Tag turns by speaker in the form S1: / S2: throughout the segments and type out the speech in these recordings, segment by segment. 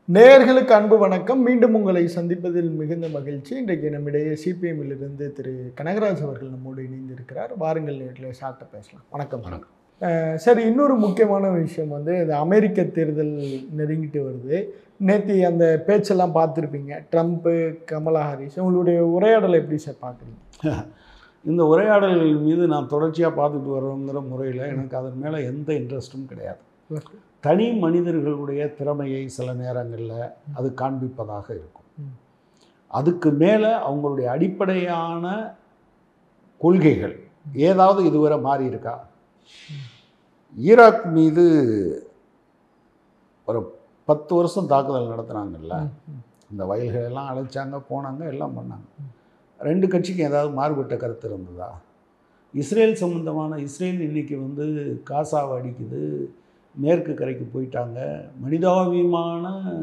S1: நேயர்களுக்கு அன்பு வணக்கம். மீண்டும் உங்களை சந்திப்பதில் மிகுந்த மகிழ்ச்சி. இன்றைக்கு நம்மிடையே சிபிஎம்மிலிருந்து திரு கனகராஜ் அவர்கள் நம்மோடு இணைந்திருக்கிறார். வாருங்கள் நேரில் சார்ட்ட பேசலாம். வணக்கம்.
S2: வணக்கம்.
S1: சரி, இன்னொரு முக்கியமான விஷயம் இந்த அமெரிக்க தேர்தல் நெருங்கிட்டு வருது. நேற்று அந்த பேச்செல்லாம் பார்த்துருப்பீங்க. Trump, Kamala Harris. உங்களுடைய உரையாடலை எப்படி சார் பார்க்குறீங்க?
S2: இந்த உரையாடல்கள் மீது நான் தொடர்ச்சியாக பார்த்துட்டு வரோங்கிற முறையில் எனக்கு அதன் மேலே எந்த இன்ட்ரெஸ்ட்டும் கிடையாது. தனி மனிதர்களுடைய திறமையை சில நேரங்களில் அது காண்பிப்பதாக இருக்கும். அதுக்கு மேலே அவங்களுடைய அடிப்படையான கொள்கைகள் ஏதாவது இதுவரை மாறி இருக்கா? ஈராக் மீது ஒரு 10 வருஷம் தாக்குதல் நடத்துனாங்கல்ல, இந்த வயல்களெல்லாம் அழைச்சாங்க, போனாங்க, எல்லாம் பண்ணாங்க. 2 கட்சிக்கும் ஏதாவது மாறுபட்ட கருத்து இருந்ததா? இஸ்ரேல் சம்பந்தமான இஸ்ரேல் இன்றைக்கி காசாவை அடிக்குது, மேற்கு கரைக்கு போயிட்டாங்க, மனிதாபிமான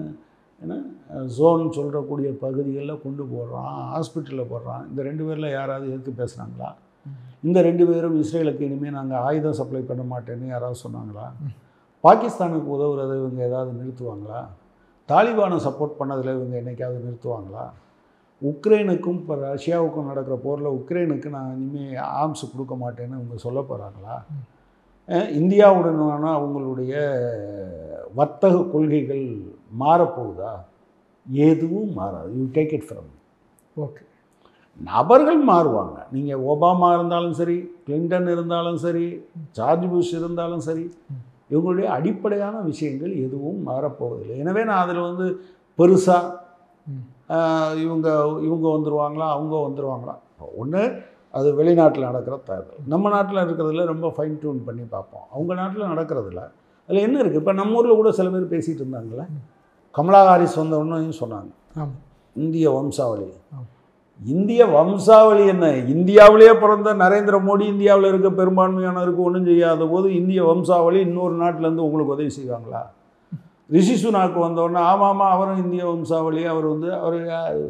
S2: ஜோன் சொல்கிறக்கூடிய பகுதிகளில் கொண்டு போடுறான், ஹாஸ்பிட்டலில் போடுறான். இந்த 2 பேரில் யாராவது எதிர்த்து பேசுனாங்களா? இந்த 2 பேரும் இஸ்ரேலுக்கு இனிமேல் நாங்கள் ஆயுதம் சப்ளை பண்ண மாட்டேன்னு யாராவது சொன்னாங்களா? பாகிஸ்தானுக்கு உதவுறதை இவங்க ஏதாவது நிறுத்துவாங்களா? தாலிபானை சப்போர்ட் பண்ணதில் இவங்க என்றைக்காவது நிறுத்துவாங்களா? உக்ரைனுக்கும் இப்போ ரஷ்யாவுக்கும் நடக்கிற போரில் உக்ரைனுக்கு நான் இனிமேல் ஆர்ம்ஸ் கொடுக்க மாட்டேன்னு இவங்க சொல்ல போகிறாங்களா? இந்தியாவுடனான அவங்களுடைய வர்த்தக கொள்கைகள் மாறப்போகுதா? எதுவும் மாறாது. You take it from.
S1: Okay,
S2: நபர்கள் மாறுவாங்க. நீங்கள் ஒபாமா இருந்தாலும் சரி, கிளின்டன் இருந்தாலும் சரி, ஜார்ஜ் புஷ் இருந்தாலும் சரி, இவங்களுடைய அடிப்படையான விஷயங்கள் எதுவும் மாறப்போவதில்லை. எனவே நான் அதில் பெருசாக இவங்க வந்துடுவாங்களா, அவங்க வந்துடுவாங்களா? ஒன்று அது வெளிநாட்டில் நடக்கிற தேர்தல். நம்ம நாட்டில் இருக்கிறதுல ரொம்ப ஃபைன் டியூன் பண்ணி பார்ப்போம். அவங்க நாட்டில் நடக்கிறதுல அதில் என்ன இருக்குது? இப்போ நம்ம ஊரில் கூட சில பேர் பேசிகிட்டு இருந்தாங்களே, கமலா ஹாரிஸ் வந்தவொன்னு சொன்னாங்க இந்திய வம்சாவளி. இந்திய வம்சாவளி என்ன? இந்தியாவிலேயே பிறந்த நரேந்திர மோடி இந்தியாவில் இருக்க பெரும்பான்மையானவருக்கு ஒன்றும் செய்யாத போது இந்திய வம்சாவளி இன்னொரு நாட்டிலேருந்து உங்களுக்கு உதவி செய்வாங்களா? ரிஷி சுனாக்கு வந்தோடனே ஆமாம் அவரும் இந்திய வம்சாவளி. அவர்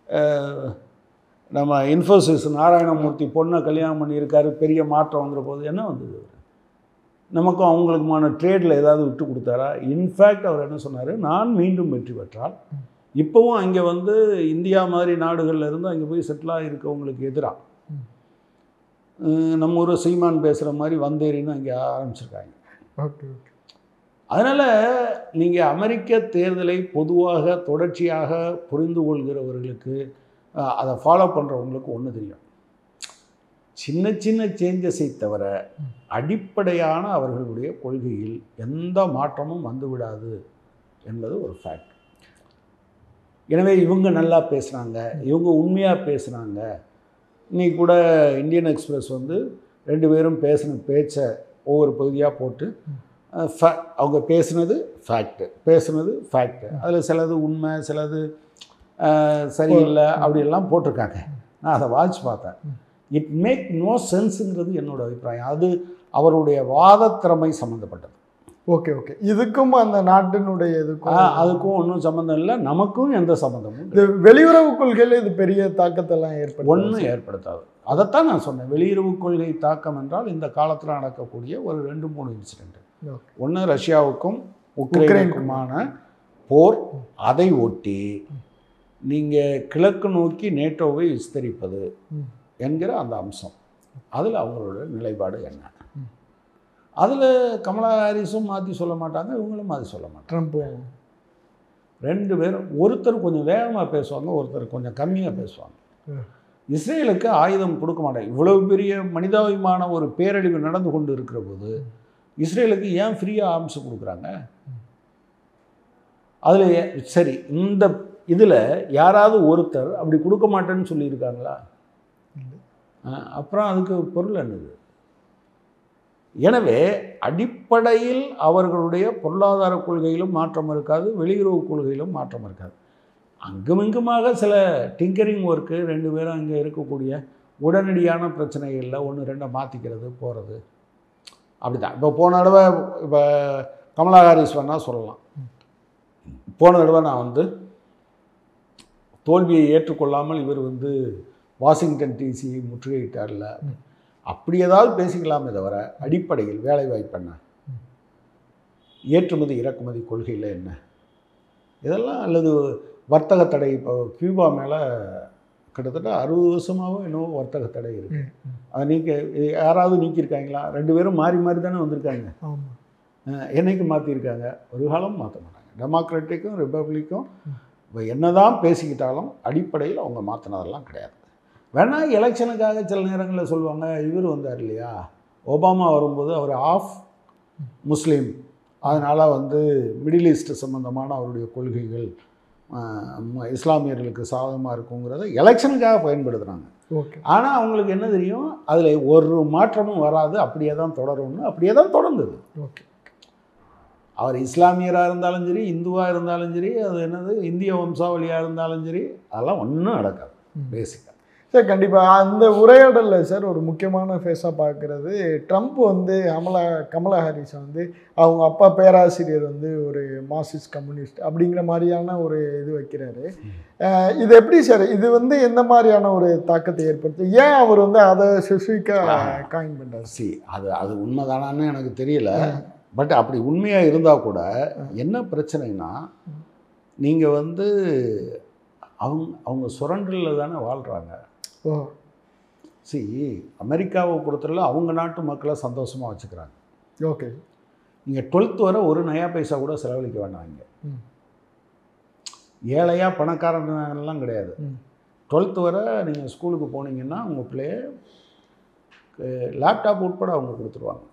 S2: நம்ம இன்ஃபோசிஸ் நாராயணமூர்த்தி பொண்ணை கல்யாணம் பண்ணியிருக்காரு, பெரிய மாற்றம் வந்துட போது என்ன வந்தது? நமக்கும் அவங்களுக்குமான ட்ரேடில் ஏதாவது விட்டு கொடுத்தாரா? இன்ஃபேக்ட் அவர் என்ன சொன்னார், நான் மீண்டும் வெற்றி பெற்றால் இப்போவும் அங்கே இந்தியா மாதிரி நாடுகளில் இருந்து அங்கே போய் செட்டிலாக இருக்கவங்களுக்கு எதிராக நம்ம ஒரு சீமான் பேசுகிற மாதிரி வந்தேரின்னு அங்கே ஆரம்பிச்சிருக்காங்க.
S1: Okay okay. அதனால்
S2: நீங்கள் அமெரிக்க தேர்தலை பொதுவாக தொடர்ச்சியாக புரிந்து கொள்கிறவர்களுக்கு, அதை ஃபாலோ பண்ணுறவங்களுக்கு ஒன்று தெரியும், சின்ன சின்ன சேஞ்சஸை தவிர அடிப்படையான அவர்களுடைய கொள்கையில் எந்த மாற்றமும் வந்துவிடாது என்பது ஒரு ஃபேக்ட். எனவே இவங்க நல்லா பேசுகிறாங்க, இவங்க உண்மையாக பேசுகிறாங்க. இன்றைக்கி கூட இந்தியன் எக்ஸ்பிரஸ் 2 பேரும் பேசின பேச்சை ஒவ்வொரு பகுதியாக போட்டு அவங்க பேசுனது ஃபேக்ட்டு, அதில் சிலது உண்மை, சிலது சரியில்லை, அப்படியெல்லாம் போட்டிருக்காங்க. நான் அதை வாட்ச் பார்த்தேன். இட் மேக் நோ சென்ஸுங்கிறது என்னோடய அபிப்பிராயம். அது அவருடைய வாதத்திறமை சம்மந்தப்பட்டது.
S1: Okay okay. இதுக்கும் அந்த நாட்டினுடைய
S2: அதுக்கும் ஒன்றும் சம்மந்தம் இல்லை, நமக்கும் எந்த சம்மந்தமும்.
S1: இது வெளியுறவு கொள்கையில் இது பெரிய தாக்கத்தெல்லாம்
S2: ஒன்றும் ஏற்படுத்தாது. அதைத்தான் நான் சொன்னேன். வெளியுறவு கொள்கை தாக்கம் என்றால் இந்த காலத்தில் நடக்கக்கூடிய ஒரு 2-3 இன்சிடென்ட். ஒன்று ரஷ்யாவுக்கும் உக்ரைனுக்குமான போர், அதை ஒட்டி நீங்கள் கிழக்கு நோக்கி நேட்டோவை விஸ்தரிப்பது என்கிற அந்த அம்சம், அதில் அவங்களோட நிலைப்பாடு என்ன? அதில் கமலா ஹாரிஸும் மாற்றி சொல்ல மாட்டாங்க, இவங்களும் மாற்றி சொல்ல மாட்டாங்க.
S1: ட்ரம்ப்
S2: 2 பேரும் ஒருத்தர் கொஞ்சம் வேகமாக பேசுவாங்க, ஒருத்தர் கொஞ்சம் கம்மியாக பேசுவாங்க. இஸ்ரேலுக்கு ஆயுதம் கொடுக்க மாட்டாங்க. இவ்வளவு பெரிய மனிதாபிமான ஒரு பேரழிவு நடந்து கொண்டு இருக்கிற போது இஸ்ரேலுக்கு ஏன் ஃப்ரீயாக ஆர்ம்ஸ் கொடுக்குறாங்க? அதில் சரி, இந்த இதில் யாராவது ஒருத்தர் அப்படி கொடுக்க மாட்டேன்னு சொல்லியிருக்காங்களா? அப்புறம் அதுக்கு பொருள் என்னது? எனவே அடிப்படையில் அவர்களுடைய பொருளாதார கொள்கையிலும் மாற்றம் இருக்காது, வெளியுறவு கொள்கையிலும் மாற்றம் இருக்காது. அங்குமிங்குமாக சில டிங்கரிங் ஒர்க்கு 2 பேரும் அங்கே இருக்கக்கூடிய உடனடியான பிரச்சனைகளில் 1-2 மாற்றிக்கிறது போகிறது, அப்படி தான். இப்போ போன தடவை இப்போ கமலா ஹாரிஸ் வேணால் சொல்லலாம், போன தடவை நான் தோல்வியை ஏற்றுக்கொள்ளாமல் இவர் வாஷிங்டன் டிசியை முற்றுகையிட்டார்ல, அப்படி ஏதாவது பேசிக்கலாமே தவிர அடிப்படையில் வேலை வாய்ப்பு என்ன, ஏற்றுமதி இறக்குமதி கொள்கையில் என்ன, இதெல்லாம் அல்லது வர்த்தக தடை. இப்போ கியூபா மேலே கிட்டத்தட்ட 60 வருஷமாகவும் என்னவோ வர்த்தக தடை இருக்குது. அதை யாராவது நீக்கியிருக்காங்களா? 2 பேரும் மாறி மாறி தானே வந்திருக்காங்க. என்னைக்கு மாற்றிருக்காங்க? ஒரு காலம் மாற்ற மாட்டாங்க. டெமோக்ராட்டிக்கும் ரிப்பப்ளிக்கும் இப்போ என்ன தான் பேசிக்கிட்டாலும் அடிப்படையில் அவங்க மாற்றினதெல்லாம் கிடையாது. வேணால் எலெக்ஷனுக்காக சில நேரங்களில் சொல்லுவாங்க, இவர் வந்தார் இல்லையா, ஒபாமா வரும்போது அவர் ஆஃப் முஸ்லீம், அதனால் மிடில் ஈஸ்ட் சம்மந்தமான அவருடைய கொள்கைகள் இஸ்லாமியர்களுக்கு சாதகமாக இருக்குங்கிறத எலெக்ஷனுக்காக பயன்படுத்துகிறாங்க. ஆனால் அவங்களுக்கு என்ன தெரியும், அதில் ஒரு மாற்றமும் வராது, அப்படியே தான் தொடரும்னு. அப்படியே தான் தொடர்ந்தது. அவர் இஸ்லாமியராக இருந்தாலும் சரி, இந்துவாக இருந்தாலும் சரி, அது என்னது இந்திய வம்சாவளியாக இருந்தாலும் சரி, அதெல்லாம் ஒன்றும் நடக்காது பேசிக்காக.
S1: சார் கண்டிப்பாக அந்த உரையாடலில் சார் ஒரு முக்கியமான ஃபேஸாக பார்க்குறது, ட்ரம்ப் கமலா ஹாரிஸை அவங்க அப்பா பேராசிரியர் ஒரு மார்க்சிஸ்ட் கம்யூனிஸ்ட் அப்படிங்கிற மாதிரியான ஒரு இது வைக்கிறாரு. இது எப்படி சார், இது எந்த மாதிரியான ஒரு தாக்கத்தை ஏற்படுத்து? ஏன் அவர் அதை ஸ்பெசிஃபிக்காக காயின் பண்ணுறாரு?
S2: அது உண்மைதானான்னு எனக்கு தெரியல. பட் அப்படி உண்மையாக இருந்தால் கூட என்ன பிரச்சனைனா, நீங்கள் அவங்க சுரண்டலில் தானே வாழ்கிறாங்க. அமெரிக்காவை பொறுத்தவரை அவங்க நாட்டு மக்களை சந்தோஷமாக வச்சுக்கிறாங்க.
S1: ஓகே,
S2: நீங்கள் 12th வரை ஒரு நயா பைசா கூட செலவழிக்க வேண்டாம். இங்கே ஏழையாக பணக்காரன்லாம் கிடையாது. 12th வரை நீங்கள் ஸ்கூலுக்கு போனீங்கன்னா உங்கள் பிள்ளைய லேப்டாப் உட்பட அவங்க கொடுத்துருவாங்க.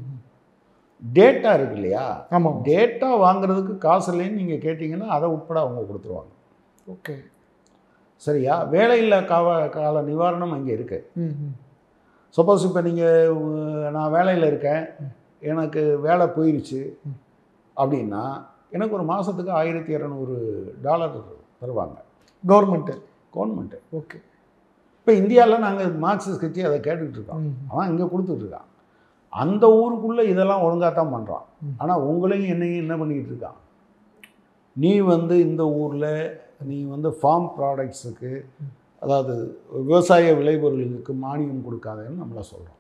S2: டேட்டா இருக்கு இல்லையா,
S1: ஆமாம்,
S2: டேட்டா வாங்குறதுக்கு காசு இல்லைன்னு நீங்கள் கேட்டிங்கன்னா அதை உட்பட அவங்க கொடுத்துருவாங்க.
S1: ஓகே,
S2: சரியா? வேலையில்லா கால நிவாரணம் அங்கே இருக்குது. சப்போஸ் இப்போ நான் வேலையில் இருக்கேன், எனக்கு வேலை போயிடுச்சு அப்படின்னா எனக்கு ஒரு மாதத்துக்கு $1200 தருவாங்க கவர்மெண்ட்டு.
S1: ஓகே.
S2: இப்போ இந்தியாவில் நாங்கள் மார்க்சிஸ்ட் கட்சி அதை கேட்டுக்கிட்டு இருக்கோம். அவன் இங்கே கொடுத்துட்ருக்கான். அந்த ஊருக்குள்ளே இதெல்லாம் ஒழுங்காக தான் பண்ணுறான். ஆனால் உங்களையும் என்னையும் என்ன பண்ணிக்கிட்டு இருக்கான், நீ இந்த ஊரில் நீ ஃபார்ம் ப்ராடக்ட்ஸுக்கு, அதாவது விவசாய விளைபொருளுக்கு மானியம் கொடுக்காதேன்னு நம்மளை சொல்கிறான்.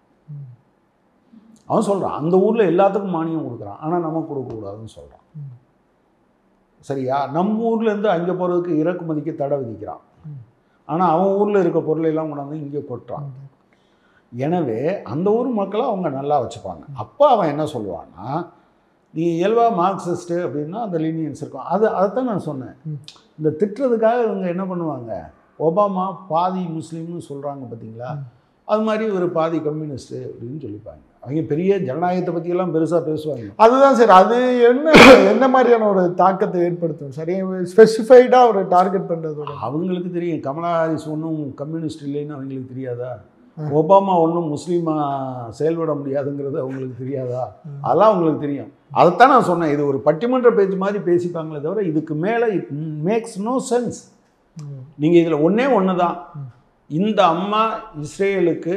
S2: அவன் சொல்கிறான் அந்த ஊரில் எல்லாத்துக்கும் மானியம் கொடுக்குறான், ஆனால் நம்ம கொடுக்கக்கூடாதுன்னு சொல்கிறான். சரியா? நம்ம ஊர்லேருந்து அங்கே போகிறதுக்கு இறக்குமதிக்கு தடை விதிக்கிறான். ஆனால் அவன் ஊரில் இருக்க பொருளையெல்லாம் கொண்டாந்து இங்கே கொட்டுறான். எனவே அந்த ஊர் மக்களை அவங்க நல்லா வச்சுப்பாங்க. அப்போ அவன் என்ன சொல்லுவான்னா, நீ இயல்பாக மார்க்சிஸ்ட்டு அப்படின்னா அந்த லீனியன்ஸ் இருக்கும். அதைத்தான் நான் சொன்னேன். இந்த திட்டுறதுக்காக இவங்க என்ன பண்ணுவாங்க, ஒபாமா பாதி முஸ்லீம்னு சொல்கிறாங்க பார்த்தீங்களா, அது மாதிரி ஒரு பாதி கம்யூனிஸ்ட்டு அப்படின்னு சொல்லிப்பாங்க. அவங்க பெரிய ஜனநாயகத்தை பற்றியெல்லாம் பெருசாக பேசுவாங்க.
S1: அதுதான் சார், அது என்ன மாதிரியான ஒரு தாக்கத்தை ஏற்படுத்தும் சார்? ஸ்பெசிஃபைடாக ஒரு டார்கெட் பண்ணுறதோட
S2: அவங்களுக்கு தெரியும். கமலா ஹாரிஸ் ஒன்றும் கம்யூனிஸ்ட் இல்லைன்னு அவங்களுக்கு தெரியாதா? ஒபாமா ஒன்றும் முஸ்லீமாக செயல்பட முடியாதுங்கிறது அவங்களுக்கு தெரியாதா? அதெல்லாம் அவங்களுக்கு தெரியும். அதைத்தான் நான் சொன்னேன், இது ஒரு பட்டிமன்ற பேச்சு மாதிரி பேசிப்பாங்களே தவிர இதுக்கு மேலே இட் மேக்ஸ் நோ சென்ஸ். நீங்கள் இதில் ஒன்று தான், இந்த அம்மா இஸ்ரேலுக்கு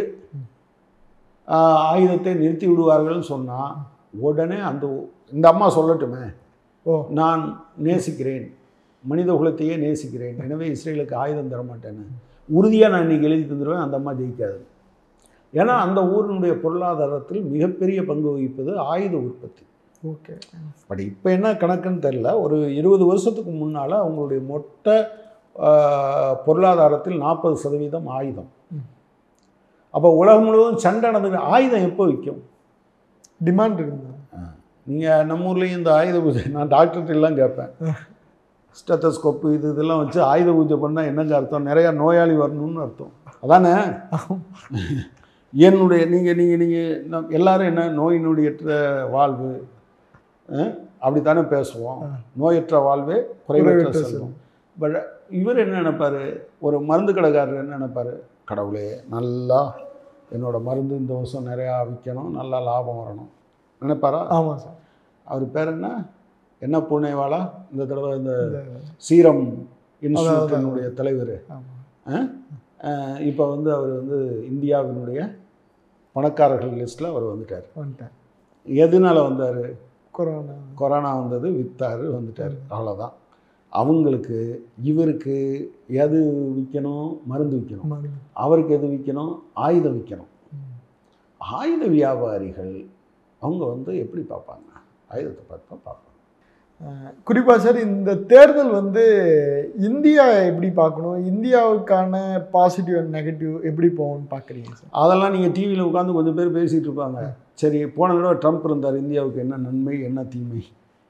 S2: ஆயுதத்தை நிறுத்தி விடுவார்கள்னு சொன்னால் உடனே இந்த அம்மா சொல்லட்டுமே, நான் நேசிக்கிறேன், மனித குலத்தையே நேசிக்கிறேன், எனவே இஸ்ரேலுக்கு ஆயுதம் தரமாட்டேன்னு உறுதியாக நான் இன்றைக்கி எழுதி தந்துடுவேன். அந்த அம்மா ஜெயிக்காது. ஏன்னா அந்த ஊரினுடைய பொருளாதாரத்தில் மிகப்பெரிய பங்கு வகிப்பது ஆயுத உற்பத்தி.
S1: ஓகே.
S2: பட் இப்போ என்ன கணக்குன்னு தெரில, ஒரு 20 வருஷத்துக்கு முன்னால் அவங்களுடைய மொத்த பொருளாதாரத்தில் 40% ஆயுதம். அப்போ உலகம் முழுவதும் சண்டை நடந்து ஆயுதம் எப்போ விற்கும்?
S1: டிமாண்ட் இருந்தது.
S2: நீங்கள் நம்ம ஊர்லேயும் இந்த ஆயுத பூஜை, நான் டாக்டர்கிட்டலாம் கேட்பேன், ஸ்டெத்தஸ்கோப்பு இதெல்லாம் வச்சு ஆயுத பூஜை பண்ணால் என்னங்க அர்த்தம்? நிறையா நோயாளி வரணும்னு அர்த்தம் அதானே? என்னுடைய நீங்கள் எல்லோரும் என்ன நோய் நொடியற்ற வாழ்வு அப்படித்தானே பேசுவோம். நோயற்ற வாழ்வே குறைவற்ற செல்வம். பட் இவர் என்ன நினைப்பார், ஒரு மருந்து கடைக்காரர் என்ன நினைப்பார், கடவுளே நல்லா என்னோடய மருந்து இந்த வருஷம் நிறையா விற்கணும், நல்லா லாபம் வரணும் நினைப்பாரா?
S1: ஆமாம் சார்.
S2: அவர் பேர் என்ன புனேவாலா, இந்த தடவை இந்த சீரம் இன்ஸ்டியூட்டினுடைய தலைவர். இப்போ அவர் இந்தியாவினுடைய பணக்காரர்கள் லிஸ்ட்டில் அவர் வந்துட்டார். எதனால வந்தார்? கொரோனா வந்தது, விற்றார், வந்துட்டார், அவ்வளோதான். அவங்களுக்கு இவருக்கு எது விற்கணும்? மருந்து விற்கணும். அவருக்கு எது விற்கணும்? ஆயுதம் விற்கணும். ஆயுத வியாபாரிகள் அவங்க எப்படி பார்ப்பாங்க? ஆயுதத்தை பார்ப்பாங்க.
S1: குறிப்பாக சார் இந்த தேர்தல் வந்து இந்தியா எப்படி பார்க்கணும், இந்தியாவுக்கான பாசிட்டிவ் அண்ட் நெகட்டிவ் எப்படி போகும்னு பார்க்குறீங்க சார்?
S2: அதெல்லாம் நீங்கள் டிவியில் உட்காந்து கொஞ்சம் பேர் பேசிகிட்டு இருப்பாங்க. சரி, போன தடவை ட்ரம்ப் இருந்தார், இந்தியாவுக்கு என்ன நன்மை என்ன தீமை?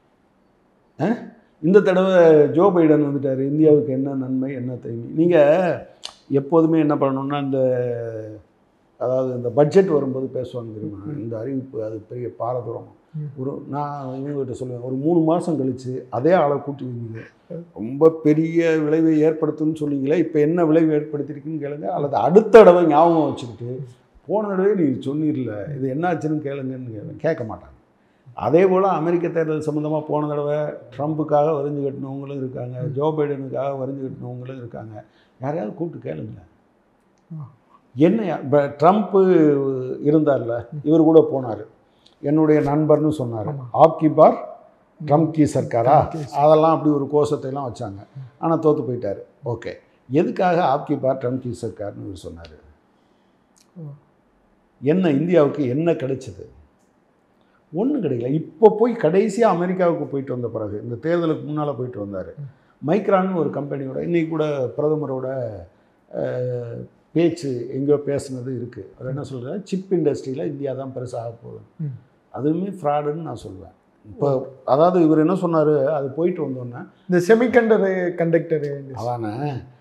S2: இந்த தடவை ஜோ பைடன் வந்துட்டார், இந்தியாவுக்கு என்ன நன்மை என்ன தீமை? நீங்கள் எப்போதுமே என்ன பண்ணணும்னா, அதாவது இந்த பட்ஜெட் வரும்போது பேசுவாங்க தெரியுமா, இந்த அறிவிப்பு அது பெரிய பாரதூரம். நான் இவங்ககிட்ட சொல்லுவேன், ஒரு 3 மாதம் கழித்து அதே ஆளை கூட்டி வைங்க, ரொம்ப பெரிய விளைவை ஏற்படுத்தும்னு சொன்னீங்களே, இப்போ என்ன விளைவு ஏற்படுத்தியிருக்குன்னு கேளுங்க, அல்லது அடுத்த தடவை ஞாபகம் வச்சுக்கிட்டு போன தடவை நீ சொன்னீர்ல இது என்னாச்சுன்னு கேளுங்கன்னு கேட்க மாட்டாங்க. அதே போல் அமெரிக்க தேர்தல் சம்மந்தமாக போன தடவை ட்ரம்ப்புக்காக வரிஞ்சு கட்டினவங்களும் இருக்காங்க, ஜோ பைடனுக்காக வரிஞ்சு கட்டினவங்களும் இருக்காங்க. யாரையாவது கூப்பிட்டு கேளுங்க. என்ன இப்போ ட்ரம்ப்பு இருந்தார்ல, இவர் கூட போனார், என்னுடைய நண்பர்னு சொன்னார். ஆப்கி பார் ட்ரம்ப் கி சர்க்காரா, அதெல்லாம் அப்படி ஒரு கோஷத்தையெல்லாம் வச்சாங்க. ஆனால் தோற்று போயிட்டார். ஓகே, எதுக்காக ஆப்கி பார் ட்ரம்ப் கி சர்க்கார்னு இவர் சொன்னார்? என்ன இந்தியாவுக்கு என்ன கிடைச்சது? ஒன்றும் கிடைக்கல. இப்போ போய் கடைசியாக அமெரிக்காவுக்கு போயிட்டு வந்த பிறகு, இந்த தேர்தலுக்கு முன்னால் போயிட்டு வந்தார். மைக்ரான்னு ஒரு கம்பெனியோட இன்றைக்கி கூட பிரதமரோட பேச்சு எங்கேயோ பேசுனது இருக்குது. அவர் என்ன சொல்கிறார், சிப் இண்டஸ்ட்ரியில் இந்தியா தான் பெருசாக போகுது. அதுவுமே ஃப்ராடுன்னு நான் சொல்லுவேன். இப்போ அதாவது இவர் என்ன சொன்னார், அது போயிட்டு வந்தோன்னே
S1: இந்த கண்டக்டரு
S2: அதானே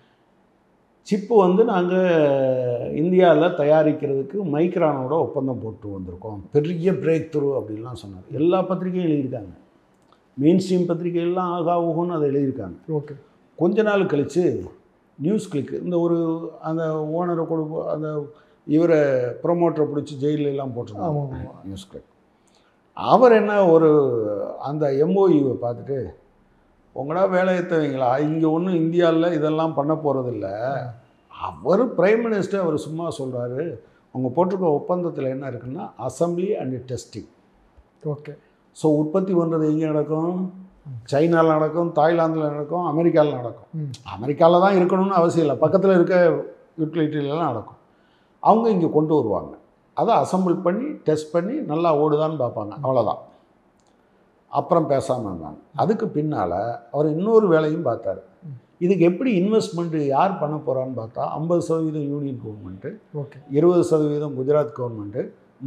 S2: சிப்பு வந்து நாங்கள் இந்தியாவில் தயாரிக்கிறதுக்கு மைக்ரானோட ஒப்பந்தம் போட்டு வந்திருக்கோம், பெரிய பிரேக் த்ரூ அப்படின்லாம் சொன்னார். எல்லா பத்திரிகையும் எழுதியிருக்காங்க, மெயின் ஸ்ட்ரீம் பத்திரிகைகள்லாம் ஆகா ஊகன்னு அதை எழுதியிருக்காங்க.
S1: ஓகே, கொஞ்ச
S2: நாள் கழித்து நியூஸ் கிளிக் இந்த ஒரு அந்த ஓனரை கொடுப்போம், அந்த இவரை ப்ரொமோட்டரை பிடிச்சி ஜெயிலெலாம் போட்டிருக்காங்க. நியூஸ் கிளிக் அவர் என்ன ஒரு அந்த எம்ஓயுவை பார்த்துட்டு, உங்களா வேலை ஏற்றவங்களா, இங்கே ஒன்றும் இந்தியாவில் இதெல்லாம் பண்ண போகிறதில்ல. அவர் பிரைம் மினிஸ்டர் அவர் சும்மா சொல்கிறாரு, அவங்க போட்டிருக்க ஒப்பந்தத்தில் என்ன இருக்குன்னா assembly and testing.
S1: Okay,
S2: so உற்பத்தி பண்ணுறது எங்கே நடக்கும்? சைனாவில் நடக்கும், தாய்லாந்தில் நடக்கும், அமெரிக்காவில் நடக்கும். அமெரிக்காவில் தான் இருக்கணும்னு அவசியம் இல்லை, பக்கத்தில் இருக்க யூட்டிலிட்டிலலாம் நடக்கும். அவங்க இங்கே கொண்டு வருவாங்க, அதை அசம்பிள் பண்ணி டெஸ்ட் பண்ணி நல்லா ஓடுதான்னு பார்ப்பாங்க, அவ்வளோதான். அப்புறம் பேசாமல் இருந்தாங்க. அதுக்கு பின்னால் அவர் இன்னொரு வேலையும் பார்த்தார். இதுக்கு எப்படி இன்வெஸ்ட்மெண்ட்டு யார் பண்ண போகிறான்னு பார்த்தா 50% union government,
S1: okay,
S2: 20% Gujarat government,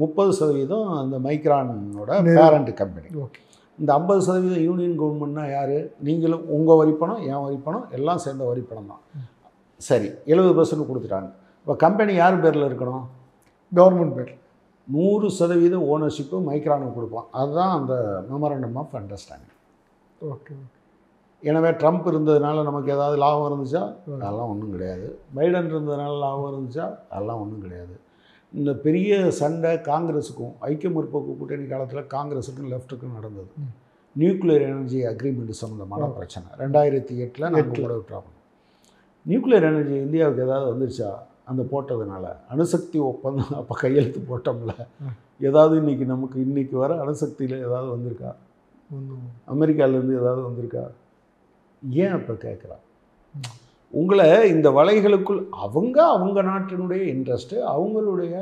S2: 30% அந்த மைக்ரானோட பேரண்ட் கம்பெனி.
S1: ஓகே,
S2: இந்த 50% யூனியன் கவர்மெண்ட்னா யார்? நீங்களும் உங்கள் வரிப்பணம் என் வரிப்பணம் எல்லாம் சேர்ந்த வரிப்பணம் தான். சரி, 70% கொடுத்துட்டாங்க. இப்போ கம்பெனி யார் பேரில் இருக்கணும்?
S1: கவர்மெண்ட் பேர்.
S2: 100% ஓனர்ஷிப்பு மைக்ரானுக்கு கொடுப்போம். அதுதான் அந்த மெமரண்டம் ஆஃப் அண்டர்ஸ்டாண்டிங்.
S1: ஓகே,
S2: எனவே ட்ரம்ப் இருந்ததுனால நமக்கு ஏதாவது லாபம் இருந்துச்சா? அதெல்லாம் ஒன்றும் கிடையாது. பைடன் இருந்ததுனால லாபம் இருந்துச்சா? அதெல்லாம் ஒன்றும் கிடையாது. இந்த பெரிய சண்டை காங்கிரஸுக்கும் ஐக்கிய முற்போக்கு கூட்டணி காலத்தில் காங்கிரஸுக்கும் லெஃப்ட்டுக்கும் நடந்தது. நியூக்ளியர் எனர்ஜி அக்ரிமெண்ட் சம்மந்தமான பிரச்சனை 2008 நாங்கள் கூட விட்டுறாங்க. நியூக்ளியர் எனர்ஜி இந்தியாவுக்கு ஏதாவது வந்துருச்சா? அந்த போட்டதுனால அணுசக்தி ஒப்பந்தம் அப்போ கையெழுத்து போட்டோம்ல, ஏதாவது இன்றைக்கி வர அணுசக்தியில் ஏதாவது வந்திருக்கா? அமெரிக்காவிலேருந்து ஏதாவது வந்திருக்கா? ஏன் அப்போ கேட்குறா? உங்களை இந்த வலைகளுக்குள் அவங்க நாட்டினுடைய இன்ட்ரெஸ்ட்டு, அவங்களுடைய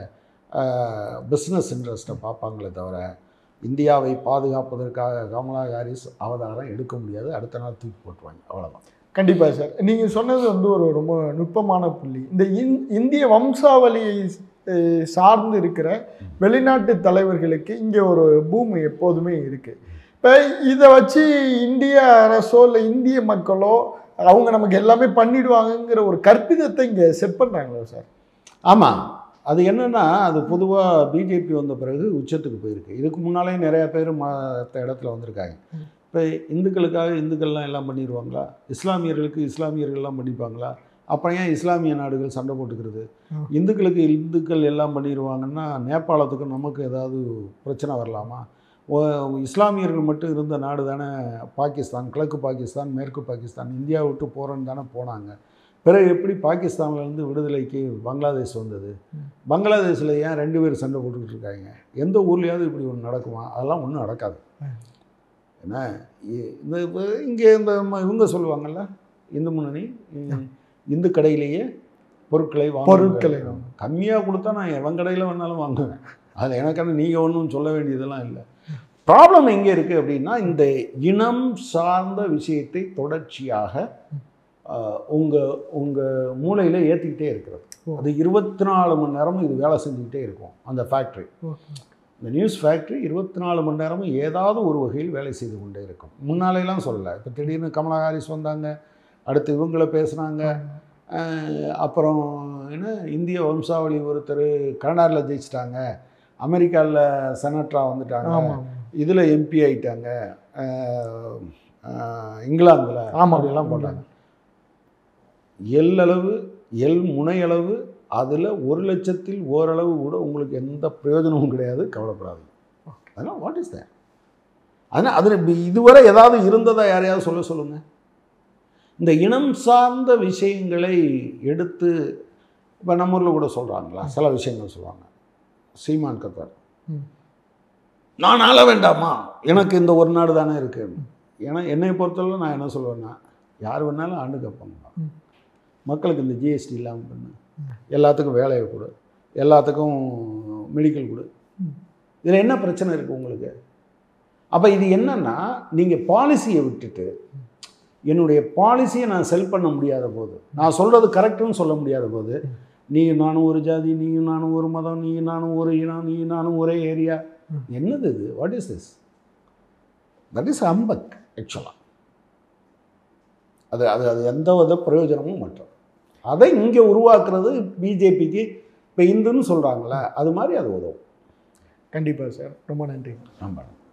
S2: பிஸ்னஸ் இன்ட்ரெஸ்ட்டை பார்ப்பாங்களே தவிர இந்தியாவை பாதுகாப்பதற்காக கமலா ஹாரிஸ் அவதாரம் எடுக்க முடியாது. அடுத்த நாள் தூக்கி போட்டுருவாங்க, அவ்வளோதான்.
S1: கண்டிப்பாக சார், நீங்கள் சொன்னது வந்து ஒரு ரொம்ப நுட்பமான புள்ளி. இந்த இந்திய வம்சாவளியை சார்ந்து இருக்கிற வெளிநாட்டு தலைவர்களுக்கு இங்கே ஒரு பூமி எப்போதுமே இருக்குது. இப்போ இதை வச்சு இந்திய அரசோ இல்லை இந்திய மக்களோ அவங்க நமக்கு எல்லாமே பண்ணிடுவாங்கங்கிற ஒரு கற்பிதத்தை இங்கே செட் பண்ணுறாங்களோ சார்?
S2: ஆமாம், அது என்னென்னா, அது பொதுவாக பிஜேபி வந்த பிறகு உச்சத்துக்கு போயிருக்கு. இதுக்கு முன்னாலே நிறையா பேர் மற்ற இடத்துல வந்திருக்காங்க. இப்போ இந்துக்கள்லாம் எல்லாம் பண்ணிடுவாங்களா? இஸ்லாமியர்களுக்கு இஸ்லாமியர்கள்லாம் பண்ணிப்பாங்களா? அப்புறம் ஏன் இஸ்லாமிய நாடுகள் சண்டை போட்டுக்கிறது? இந்துக்கள் எல்லாம் பண்ணிடுவாங்கன்னா நேபாளத்துக்கு நமக்கு ஏதாவது பிரச்சனை வரலாமா? இஸ்லாமியர்கள் மட்டும் இருந்த நாடு தானே பாகிஸ்தான், கிழக்கு பாகிஸ்தான், மேற்கு பாகிஸ்தான். இந்தியா விட்டு போகிறோன்னு தானே போனாங்க. பிறகு எப்படி பாகிஸ்தான்லேருந்து விடுதலைக்கு பங்களாதேஷ் வந்தது? பங்களாதேஷில் ஏன் 2 பேர் சண்டை போட்டுக்கிட்டு இருக்காங்க? எந்த ஊர்லேயாவது இப்படி ஒன்று நடக்குமா? அதெல்லாம் ஒன்றும் நடக்காது. ஏன்னா இந்த இங்கே இவங்க சொல்லுவாங்கள்ல, இந்து முன்னணி, இந்து கடையிலேயே பொருட்களை கம்மியாக கொடுத்தா நான் எவன் கடையில் வேணாலும் வாங்குவேன். அதில் எனக்கான நீங்கள் ஒன்றும் சொல்ல வேண்டியதெல்லாம் இல்லை. ப்ராப்ளம் எங்கே இருக்குது அப்படின்னா, இந்த இனம் சார்ந்த விஷயத்தை தொடர்ச்சியாக உங்கள் மூளையில் ஏற்றிக்கிட்டே இருக்கிறது. அது 24 மணி நேரமும் இது வேலை செஞ்சுக்கிட்டே இருக்கும். அந்த ஃபேக்ட்ரி, இந்த நியூஸ் ஃபேக்ட்ரி 24 மணி நேரமும் ஏதாவது ஒரு வகையில் வேலை செய்து கொண்டே இருக்கும். முன்னாலேலாம் சொல்லலை, இப்போ திடீர்னு கமலா ஹாரிஸ் வந்தாங்க, அடுத்து இவங்கள பேசுனாங்க, அப்புறம் என்ன இந்திய வம்சாவளி ஒருத்தர் கனடாவில் ஜெயிச்சிட்டாங்க, அமெரிக்காவில் செனட்டராக வந்துட்டாங்க, இதில் எம்பி ஆகிட்டாங்க, இங்கிலாந்தில் அப்படியெல்லாம் போட்டாங்க. முனையளவு அதில் 1,00,000ல் ஓரளவு கூட உங்களுக்கு எந்த பிரயோஜனமும் கிடையாது, கவலைப்படாது. அதனால் வாட் இஸ் தேட்? அதனால் அதில் இதுவரை ஏதாவது இருந்ததா யாரையாவது சொல்லுங்கள். இந்த இனம் சார்ந்த விஷயங்களை எடுத்து இப்போ நம்ம ஊரில் கூட சொல்கிறாங்களா, சில விஷயங்கள் சொல்லுவாங்க. சீமான் கத்தார், நான் ஆள வேண்டாமா, எனக்கு இந்த ஒரு நாடு தானே இருக்குது. ஏன்னா என்னை பொறுத்தவரை நான் என்ன சொல்லுவேன்னா, யார் வேணாலும் ஆண்டு கேட்பாங்க, மக்களுக்கு இந்த ஜிஎஸ்டி இல்லாமல் பண்ணு, எல்லாத்துக்கும் வேலையை கொடு, எல்லாத்துக்கும் மெடிக்கல் கொடு, இதில் என்ன பிரச்சனை இருக்குது உங்களுக்கு? அப்போ இது என்னன்னா, நீங்கள் பாலிசியை விட்டுட்டு என்னுடைய பாலிசியை நான் செல் பண்ண முடியாத போது, நான் சொல்கிறது கரெக்டுன்னு சொல்ல முடியாத போது, நீயும் நானும் ஒரு ஜாதி, நீயும் நானும் ஒரு மதம், நீயும் நானும் ஒரு இனம், நீயும் நானும் ஒரே ஏரியா, என்னது இது? What is this? That is humbug ஆக்சுவலாக. அது எந்த வித பிரயோஜனமும் மற்ற அதை இங்கே உருவாக்குறது பிஜேபிக்கு. இப்போ இந்துன்னு சொல்கிறாங்களே, அது மாதிரி அது உதவும்.
S1: கண்டிப்பாக சார், ரொம்ப நன்றி.
S2: ஆமாம்.